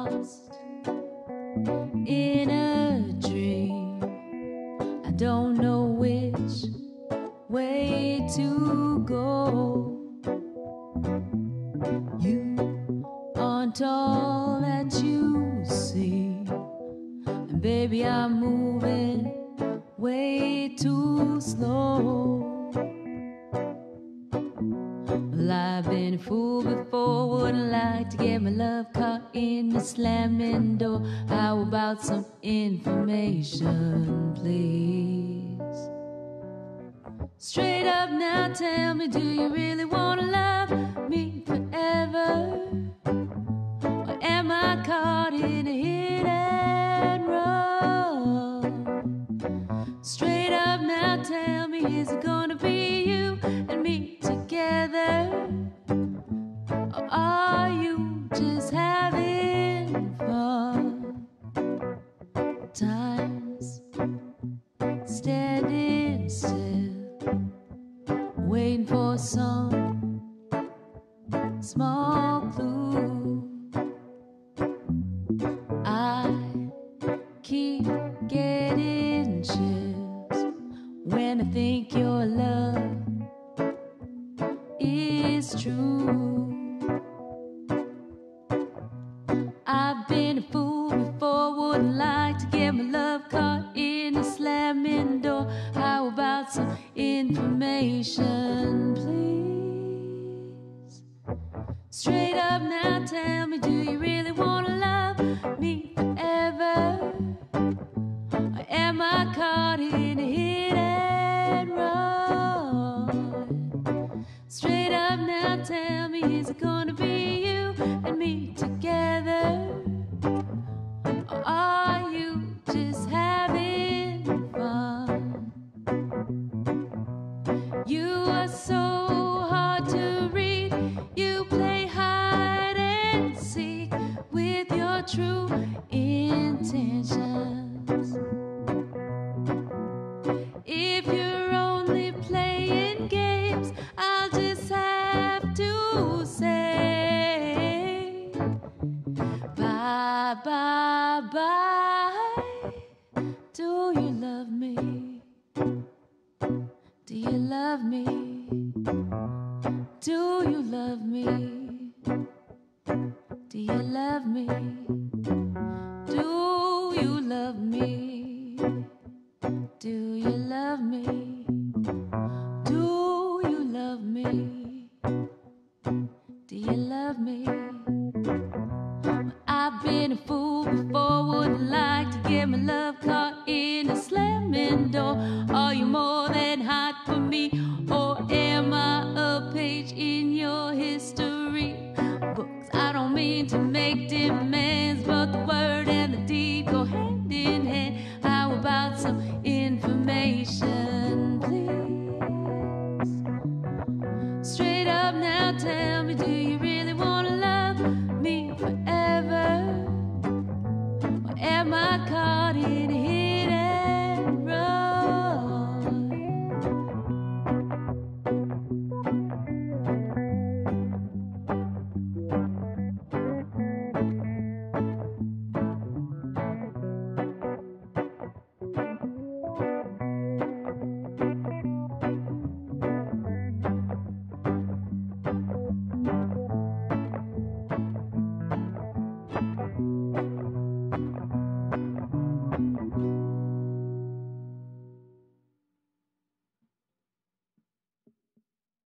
lost in a dream. I don't know which way to go. You aren't all that you see, and baby, I'm moving way too slow. Well, I've been a fool before, wouldn't like to get my love caught in the slamming door. How about some information, please? Straight up now, tell me, do you really want to love me forever? Or am I caught in a hit and run? Straight up now, tell me, is it gonna be you and me together? Or are you just having fun? Time's standing still, waiting for some small clue. I keep getting chills when I think your love is true. I've been a fool before, wouldn't like to get my love caught in a slamming door. How about some information, please? Straight up now, tell me, do you really want to love me forever? Or am I caught in a hit and run? Straight up now, tell me, is it gonna be you and me together? Or are you just having fun? You are so hard to read. You play hide and seek with your true intentions. If you're only playing games, I'll just have to say bye, bye, bye. Do you love me? Do you love me? Do you love me? Do you love me? Do you love me? Do you love me? Do you love me? Do you love me? I've been a fool before, wouldn't like to get my love caught in a slamming door. Are you more than hot for me, or am I a page in your history books? I don't mean to make demands, but the word and the deed go hand in hand. How about some